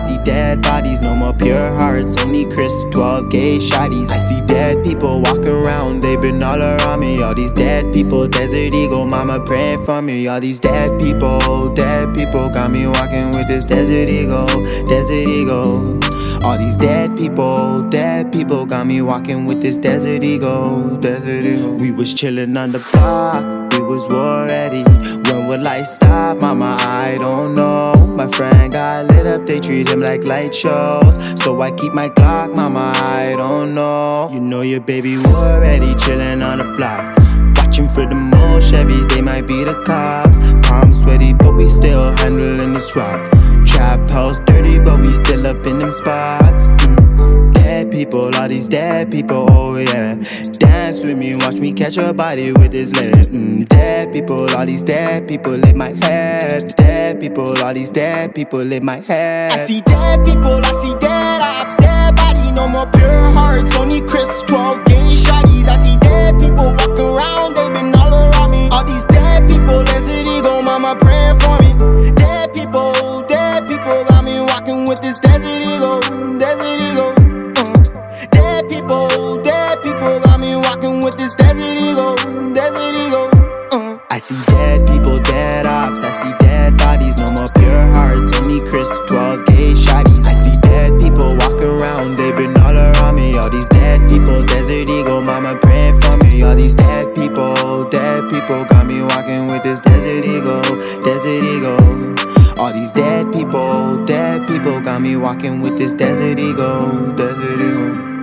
see dead bodies, no more pure hearts, only crisp 12 gauge shotties. I see dead people walking around, they've been all around me. All these dead people, Desert Eagle, mama praying for me. All these dead people got me walking with this Desert Eagle, Desert Eagle. All these dead people got me walking with this Desert Eagle, Desert Eagle. We was chilling on the block, we was war ready. When will I stop, mama, I don't know. My friend got lit up, they treat him like light shows. So I keep my Glock, mama, I don't know. You know your baby war ready, chilling on the block. Watching for the more Chevys, they might be the cops. Palms sweaty, but we still handling this rock. Trap house dirty, but we still up in them spots. Dead people, all these dead people, oh yeah. Dance with me, watch me catch a body with his leg. Dead people, all these dead people in my head. Dead people, all these dead people in my head. I see dead people, I see dead ops, dead body, no more pure hearts, only crisp 12 gauge shotties. I see dead people walking around, they've been all around me. All these dead people, Desert Eagle, mama praying for me. Dead people got me walking with this Desert Eagle, Desert Eagle. Dead people got me walking with this Desert Eagle, Desert Eagle. I see dead people, dead ops, I see dead bodies, no more pure hearts, only crisp 12 gauge shotties. I see dead people walking around, they've been all around me. All these dead people, Desert Eagle, mama praying for me. All these dead people got me walking with this Desert Eagle, Desert Eagle. All these dead people got me walking with this Desert Eagle, Desert Eagle.